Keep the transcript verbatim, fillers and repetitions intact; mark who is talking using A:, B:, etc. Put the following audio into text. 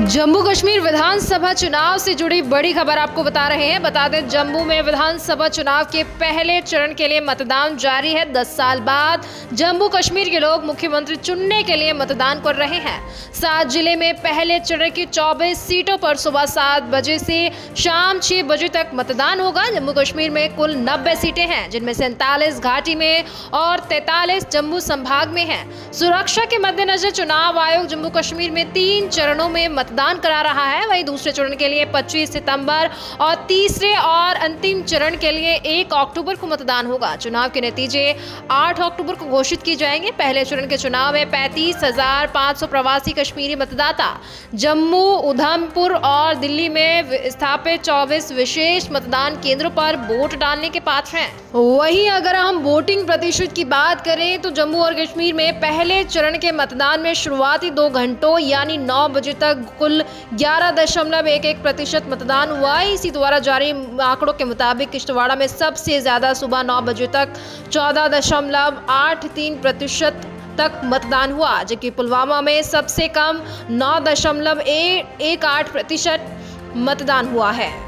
A: जम्मू कश्मीर विधानसभा चुनाव से जुड़ी बड़ी खबर आपको बता रहे हैं। बता दें, जम्मू में विधानसभा चुनाव के पहले चरण के लिए मतदान जारी है। दस साल बाद जम्मू कश्मीर के लोग मुख्यमंत्री चुनने के लिए मतदान कर रहे हैं। सात जिले में पहले चरण की चौबीस सीटों पर सुबह सात बजे से शाम छह बजे तक मतदान होगा। जम्मू कश्मीर में कुल नब्बे सीटें हैं, जिनमें सैंतालीस घाटी में और तैंतालीस जम्मू संभाग में है। सुरक्षा के मद्देनजर चुनाव आयोग जम्मू कश्मीर में तीन चरणों में मतदान करा रहा है। वहीं दूसरे चरण के लिए पच्चीस सितंबर और तीसरे और अंतिम चरण के लिए एक अक्टूबर को मतदान होगा। चुनाव के नतीजे आठ अक्टूबर को घोषित किए जाएंगे। पहले चरण के चुनाव में पैंतीस हजार पाँच सौ प्रवासी कश्मीरी मतदाता जम्मू, उधमपुर और दिल्ली में स्थापित चौबीस विशेष मतदान केंद्रों पर वोट डालने के पात्र हैं। वहीं अगर हम वोटिंग प्रतिशत की बात करें तो जम्मू और कश्मीर में पहले चरण के मतदान में शुरुआती दो घंटों यानी नौ बजे तक कुल ग्यारह दशमलव एक एक प्रतिशत मतदान हुआ। इसी द्वारा जारी आंकड़ों के मुताबिक किश्तवाड़ा में सबसे ज्यादा सुबह नौ बजे तक चौदह दशमलव आठ तीन प्रतिशत तक मतदान हुआ, जबकि पुलवामा में सबसे कम नौ दशमलव एक आठ प्रतिशत मतदान हुआ है।